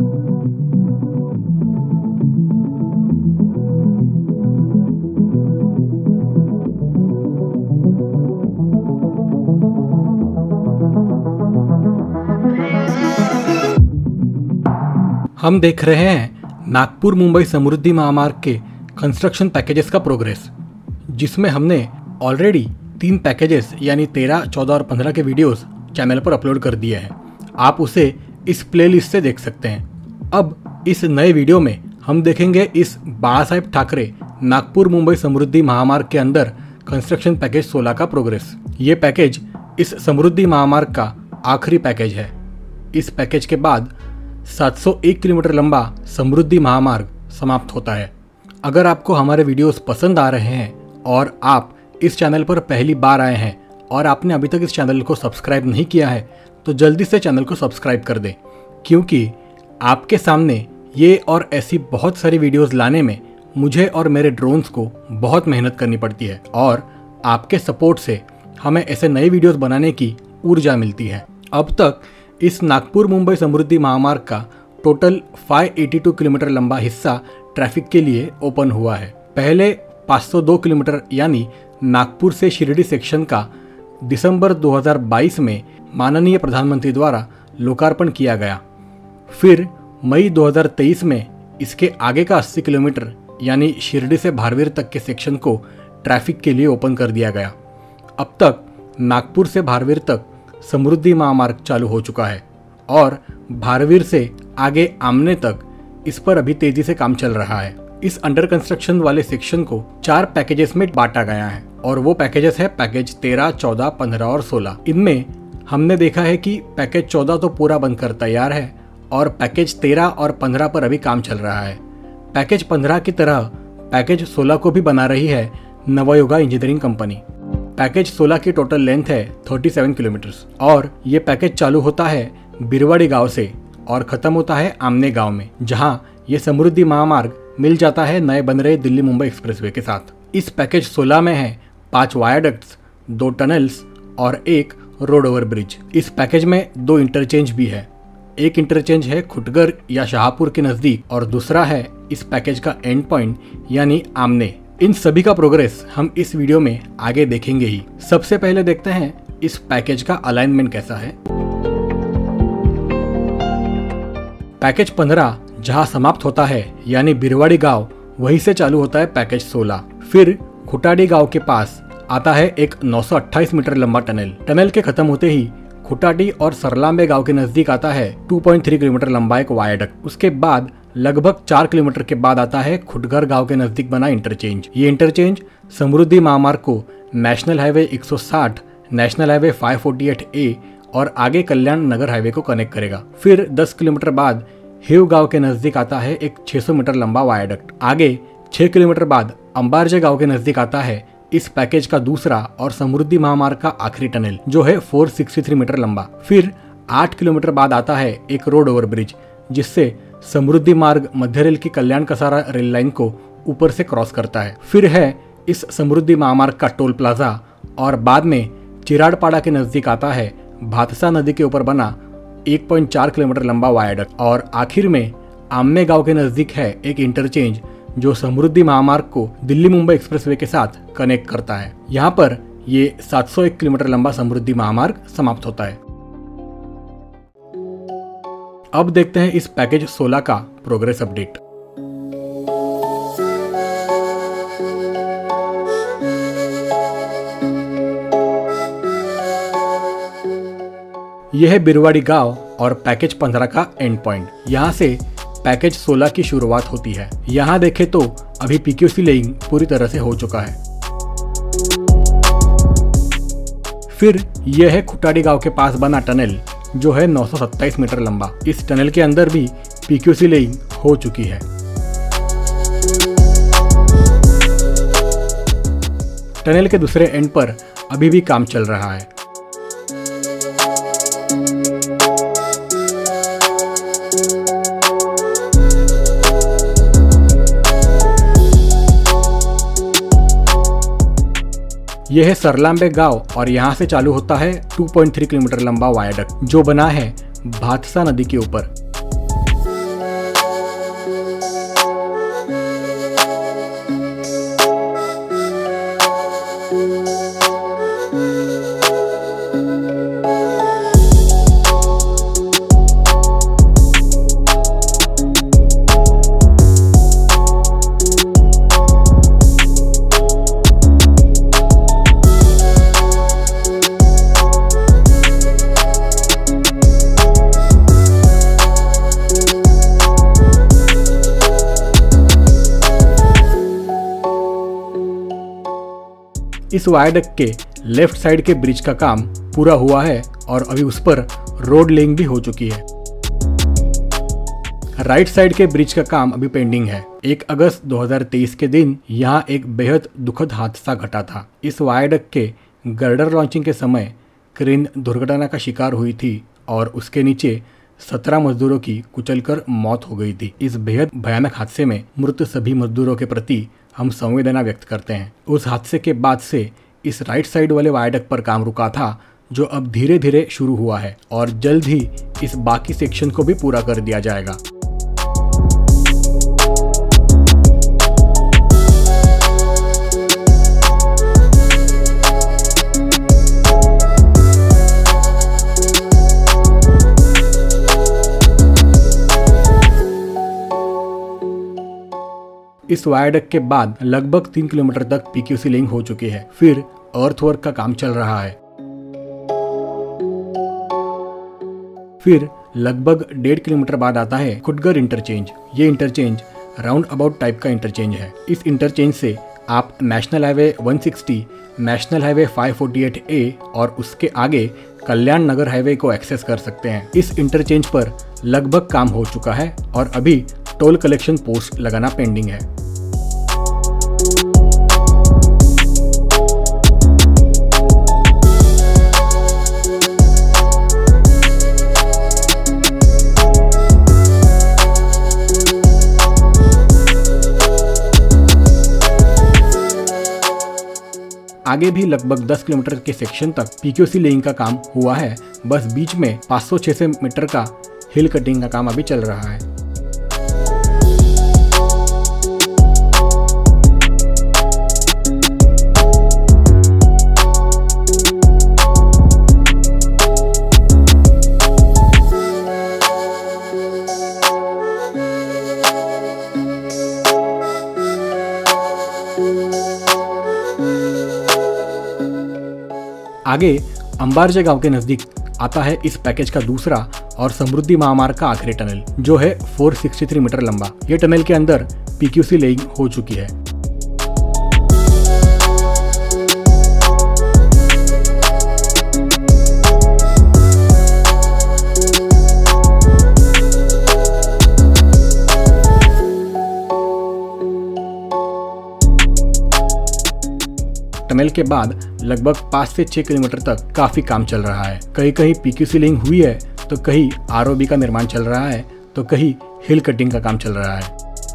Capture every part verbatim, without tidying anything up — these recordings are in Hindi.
हम देख रहे हैं नागपुर मुंबई समृद्धि महामार्ग के कंस्ट्रक्शन पैकेजेस का प्रोग्रेस, जिसमें हमने ऑलरेडी तीन पैकेजेस यानी तेरह, चौदह और पंद्रह के वीडियोस चैनल पर अपलोड कर दिए हैं। आप उसे इस प्लेलिस्ट से देख सकते हैं। अब इस नए वीडियो में हम देखेंगे इस बाला साहेब ठाकरे नागपुर मुंबई समृद्धि महामार्ग के अंदर कंस्ट्रक्शन पैकेज सोलह का प्रोग्रेस। ये पैकेज इस समृद्धि महामार्ग का आखिरी पैकेज है। इस पैकेज के बाद सात सौ एक किलोमीटर लंबा समृद्धि महामार्ग समाप्त होता है। अगर आपको हमारे वीडियोस पसंद आ रहे हैं और आप इस चैनल पर पहली बार आए हैं और आपने अभी तक इस चैनल को सब्सक्राइब नहीं किया है, तो जल्दी से चैनल को सब्सक्राइब कर दें, क्योंकि आपके सामने ये और ऐसी बहुत सारी वीडियोस लाने में मुझे और मेरे ड्रोन्स को बहुत मेहनत करनी पड़ती है और आपके सपोर्ट से हमें ऐसे नए वीडियोस बनाने की ऊर्जा मिलती है। अब तक इस नागपुर मुंबई समृद्धि महामार्ग का टोटल पाँच सौ बयासी किलोमीटर लंबा हिस्सा ट्रैफिक के लिए ओपन हुआ है। पहले पाँच सौ दो किलोमीटर यानी नागपुर से शिरडी सेक्शन का दिसंबर दो हज़ार बाईस में माननीय प्रधानमंत्री द्वारा लोकार्पण किया गया। फिर मई दो हज़ार तेईस में इसके आगे का अस्सी किलोमीटर यानी शिरडी से भारवीर तक के सेक्शन को ट्रैफिक के लिए ओपन कर दिया गया। अब तक नागपुर से भारवीर तक समृद्धि महामार्ग चालू हो चुका है और भारवीर से आगे आमने तक इस पर अभी तेजी से काम चल रहा है। इस अंडर कंस्ट्रक्शन वाले सेक्शन को चार पैकेजेस में बांटा गया है और वो पैकेजेस है पैकेज तेरह, चौदह, पंद्रह और सोलह। इनमें हमने देखा है कि पैकेज चौदह तो पूरा बनकर तैयार है और पैकेज तेरह और पंद्रह पर अभी काम चल रहा है। पैकेज पंद्रह की तरह पैकेज सोलह को भी बना रही है नवयुगा इंजीनियरिंग कंपनी। पैकेज सोलह की टोटल लेंथ है सैंतीस किलोमीटर्स और ये पैकेज चालू होता है बिरवाड़ी गांव से और खत्म होता है आमने गांव में, जहां ये समृद्धि महामार्ग मिल जाता है नए बन रहे दिल्ली मुंबई एक्सप्रेसवे के साथ। इस पैकेज सोलह में है पांच वायाडक्ट्स, दो टनल्स और एक रोड ओवर ब्रिज। इस पैकेज में दो इंटरचेंज भी है। एक इंटरचेंज है खुटगर या शाहपुर के नजदीक और दूसरा है इस पैकेज का एंड पॉइंट यानी आमने। इन सभी का प्रोग्रेस हम इस वीडियो में आगे देखेंगे ही। सबसे पहले देखते हैं इस पैकेज का अलाइनमेंट कैसा है। पैकेज पंद्रह जहां समाप्त होता है यानी बिरवाड़ी गांव, वहीं से चालू होता है पैकेज सोलह। फिर खुटाडी गांव के पास आता है एक नौ सौ अट्ठाईस मीटर लंबा टनल। टनल के खत्म होते ही खुटाडी और सरलांबे गांव के नजदीक आता है दो पॉइंट तीन किलोमीटर लंबा एक वायाडक्ट। उसके बाद लगभग चार किलोमीटर के बाद आता है खुटगर गांव के नजदीक बना इंटरचेंज। ये इंटरचेंज समृद्धि महामार्ग को नेशनल हाईवे एक सौ साठ, नेशनल हाईवे पाँच सौ अड़तालीस ए और आगे कल्याण नगर हाईवे को कनेक्ट करेगा। फिर दस किलोमीटर बाद हिव गांव के नजदीक आता है एक छह सौ मीटर लंबा वायाडक्ट। आगे छह किलोमीटर बाद अंबारजे गांव के नजदीक आता है इस पैकेज का दूसरा और समृद्धि महामार्ग का आखिरी टनल, जो है चार सौ तिरसठ मीटर लंबा। फिर आठ किलोमीटर बाद आता है एक रोड ओवर ब्रिज, जिससे समृद्धि मार्ग मध्य रेल की कल्याण कसारा रेल लाइन को ऊपर से क्रॉस करता है। फिर है इस समृद्धि महामार्ग का टोल प्लाजा और बाद में चिराड़पाड़ा के नजदीक आता है भातसा नदी के ऊपर बना एक पॉइंट चार किलोमीटर लंबा वायाडक्ट और आखिर में आमने गांव के नजदीक है एक इंटरचेंज जो समृद्धि महामार्ग को दिल्ली मुंबई एक्सप्रेसवे के साथ कनेक्ट करता है। यहाँ पर ये सात सौ एक किलोमीटर लंबा समृद्धि महामार्ग समाप्त होता है। अब देखते हैं इस पैकेज सोलह का प्रोग्रेस अपडेट। यह है बिरवाड़ी गांव और पैकेज पंद्रह का एंड पॉइंट। यहाँ से पैकेज सोलह की शुरुआत होती है। यहाँ देखें तो अभी पीक्यूसी लेइंग पूरी तरह से हो चुका है। फिर यह है खुटाडी गांव के पास बना टनल, जो है नौ सौ सत्ताईस मीटर लंबा। इस टनल के अंदर भी पीक्यूसी लेइंग हो चुकी है। टनल के दूसरे एंड पर अभी भी काम चल रहा है। यह है सरलांबे गांव और यहाँ से चालू होता है दो पॉइंट तीन किलोमीटर लंबा वायाडक्ट, जो बना है भातसा नदी के ऊपर। इस वायडक्ट के लेफ्ट साइड के ब्रिज का काम पूरा हुआ है और अभी उस पर रोड लेइंग भी हो चुकी है। राइट साइड के ब्रिज का काम अभी पेंडिंग है। एक अगस्त दो हज़ार तेईस के दिन यहाँ एक बेहद दुखद हादसा घटा था। इस वायडक्ट के गर्डर लॉन्चिंग के समय क्रेन दुर्घटना का शिकार हुई थी और उसके नीचे सत्रह मजदूरों की कुचलकर मौत हो गई थी। इस बेहद भयानक हादसे में मृत सभी मजदूरों के प्रति हम संवेदना व्यक्त करते हैं। उस हादसे के बाद से इस राइट साइड वाले वायडक्ट पर काम रुका था, जो अब धीरे धीरे शुरू हुआ है और जल्द ही इस बाकी सेक्शन को भी पूरा कर दिया जाएगा। इस वायडक्ट के बाद लगभग तीन किलोमीटर तक पीक्यूसी लेइंग हो चुकी है। फिर अर्थवर्क का काम चल रहा है। फिर लगभग डेढ़ किलोमीटर बाद आता है खुटगर इंटरचेंज। ये इंटरचेंज राउंड अबाउट टाइप का इंटरचेंज है। इस इंटरचेंज से आप नेशनल हाईवे एक सौ साठ, नेशनल हाईवे पाँच सौ अड़तालीस ए और उसके आगे कल्याण नगर हाईवे को एक्सेस कर सकते हैं। इस इंटरचेंज पर लगभग काम हो चुका है और अभी टोल कलेक्शन पोस्ट लगाना पेंडिंग है। आगे भी लगभग दस किलोमीटर के सेक्शन तक पीक्यूसी लेइंग का काम हुआ है। बस बीच में पाँच सौ छह सौ मीटर का हिल कटिंग का काम अभी चल रहा है। आगे अंबारजे गांव के नजदीक आता है इस पैकेज का दूसरा और समृद्धि महामार्ग का आखिरी टनल, जो है चार सौ तिरसठ मीटर लंबा। ये टनल के अंदर पीक्यूसी लेइंग हो चुकी है। टनल के बाद लगभग पाँच से छह किलोमीटर तक काफी काम चल रहा है। कहीं कहीं पीक्यूसी लेइंग हुई है तो कहीं आरओबी का निर्माण चल रहा है तो कहीं हिल कटिंग का काम चल रहा है।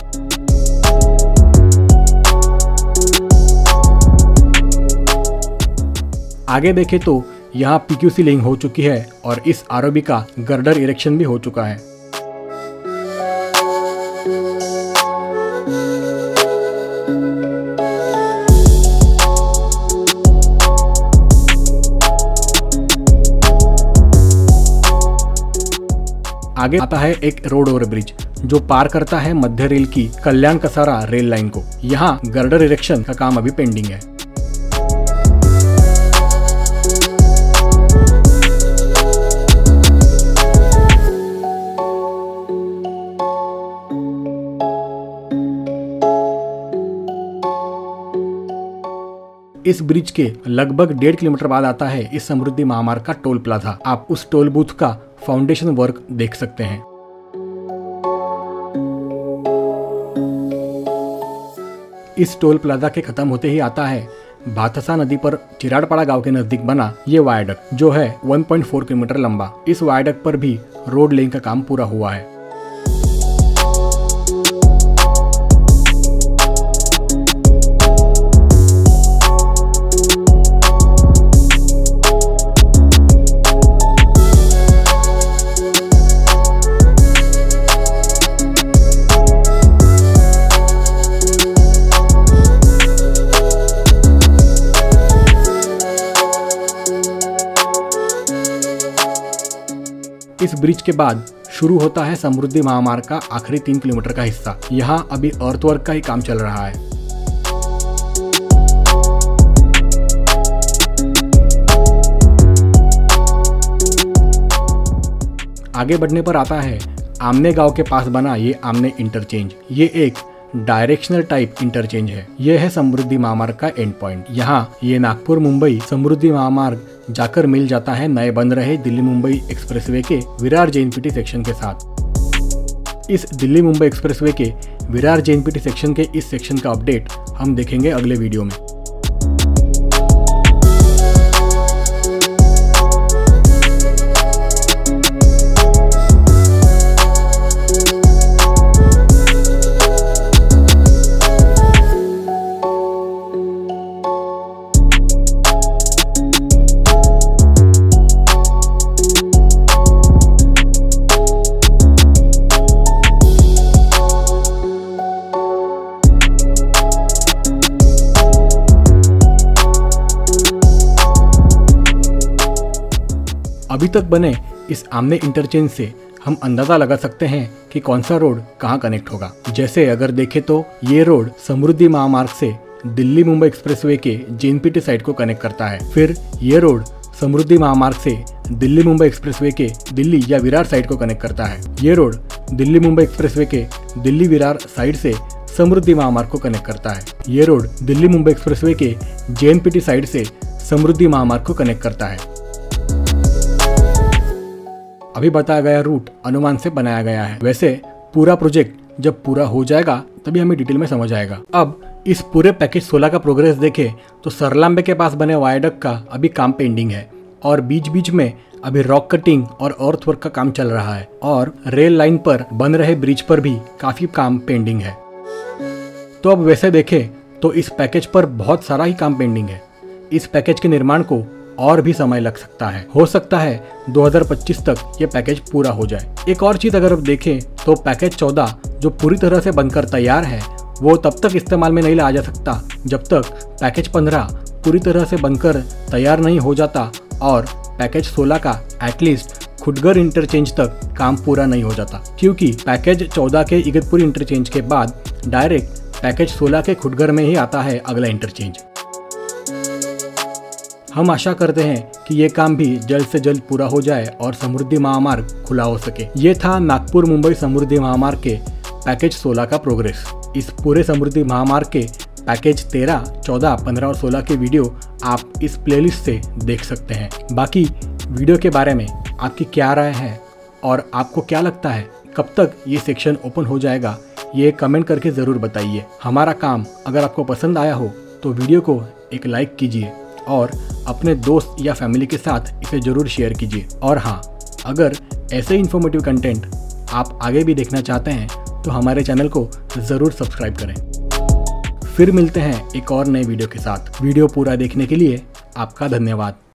आगे देखें तो यहाँ पीक्यूसी लेइंग हो चुकी है और इस आरओबी का गर्डर इरेक्शन भी हो चुका है। आगे आता है एक रोड ओवर ब्रिज जो पार करता है मध्य रेल की कल्याण कसारा रेल लाइन को। यहाँ गर्डर इरेक्शन का काम अभी पेंडिंग है। इस ब्रिज के लगभग डेढ़ किलोमीटर बाद आता है इस समृद्धि महामार्ग का टोल प्लाजा। आप उस टोल बूथ का फाउंडेशन वर्क देख सकते हैं। इस टोल प्लाजा के खत्म होते ही आता है भातसा नदी पर चिराड़पाड़ा गांव के नजदीक बना ये वायडक्ट, जो है एक पॉइंट चार किलोमीटर लंबा। इस वायडक्ट पर भी रोड लेइंग का काम पूरा हुआ है। इस ब्रिज के बाद शुरू होता है समृद्धि महामार्ग का आखिरी तीन किलोमीटर का हिस्सा। यहाँ अभी अर्थवर्क का ही काम चल रहा है। आगे बढ़ने पर आता है आमने गांव के पास बना ये आमने इंटरचेंज। ये एक डायरेक्शनल टाइप इंटरचेंज है। यह है समृद्धि महामार्ग का एंड पॉइंट। यहाँ ये नागपुर मुंबई समृद्धि महामार्ग जाकर मिल जाता है नए बन रहे दिल्ली मुंबई एक्सप्रेसवे के Virar J N P T section के साथ। इस दिल्ली मुंबई एक्सप्रेसवे के Virar J N P T section के इस सेक्शन का अपडेट हम देखेंगे अगले वीडियो में। अभी तक बने इस आमने इंटरचेंज से हम अंदाजा लगा सकते हैं कि कौन सा रोड कहाँ कनेक्ट होगा। जैसे अगर देखें तो ये रोड समृद्धि महामार्ग से दिल्ली मुंबई एक्सप्रेसवे के J N P T side को कनेक्ट करता है। फिर ये रोड समृद्धि महामार्ग से दिल्ली मुंबई एक्सप्रेसवे के दिल्ली या विरार साइड को कनेक्ट करता है। ये रोड दिल्ली मुंबई एक्सप्रेसवे के दिल्ली विरार साइड से समृद्धि महामार्ग को कनेक्ट करता है। ये रोड दिल्ली मुंबई एक्सप्रेसवे के J N P T side से समृद्धि महामार्ग को कनेक्ट करता है। अभी बताया गया रूट अनुमान से बनाया गया है। वैसे पूरा प्रोजेक्ट जब पूरा हो जाएगा तभी हमें डिटेल में समझ आएगा। अब इस पूरे पैकेज सोलह का प्रोग्रेस देखें तो सरलाम्बे के पास बने वायडक्ट का अभी काम पेंडिंग है और बीच बीच में अभी रॉक कटिंग और अर्थवर्क का काम चल रहा है और रेल लाइन पर बन रहे ब्रिज पर भी काफी काम पेंडिंग है। तो अब वैसे देखें तो इस पैकेज पर बहुत सारा ही काम पेंडिंग है। इस पैकेज के निर्माण को और भी समय लग सकता है। हो सकता है दो हज़ार पच्चीस तक ये पैकेज पूरा हो जाए। एक और चीज अगर आप देखें तो पैकेज चौदह जो पूरी तरह से बनकर तैयार है वो तब तक इस्तेमाल में नहीं लाया जा सकता जब तक पैकेज पंद्रह पूरी तरह से बनकर तैयार नहीं हो जाता और पैकेज सोलह का एटलीस्ट खुडगर इंटरचेंज तक काम पूरा नहीं हो जाता, क्योंकि पैकेज चौदह के इगतपुरी इंटरचेंज के बाद डायरेक्ट पैकेज सोलह के खुडगर में ही आता है अगला इंटरचेंज। हम आशा करते हैं कि ये काम भी जल्द से जल्द पूरा हो जाए और समृद्धि महामार्ग खुला हो सके। ये था नागपुर मुंबई समृद्धि महामार्ग के पैकेज सोलह का प्रोग्रेस। इस पूरे समृद्धि महामार्ग के पैकेज तेरह, चौदह, पंद्रह और सोलह के वीडियो आप इस प्लेलिस्ट से देख सकते हैं। बाकी वीडियो के बारे में आपकी क्या राय है और आपको क्या लगता है कब तक ये सेक्शन ओपन हो जाएगा, ये कमेंट करके ज़रूर बताइए। हमारा काम अगर आपको पसंद आया हो तो वीडियो को एक लाइक कीजिए और अपने दोस्त या फैमिली के साथ इसे ज़रूर शेयर कीजिए। और हाँ, अगर ऐसे इन्फॉर्मेटिव कंटेंट आप आगे भी देखना चाहते हैं तो हमारे चैनल को ज़रूर सब्सक्राइब करें। फिर मिलते हैं एक और नए वीडियो के साथ। वीडियो पूरा देखने के लिए आपका धन्यवाद।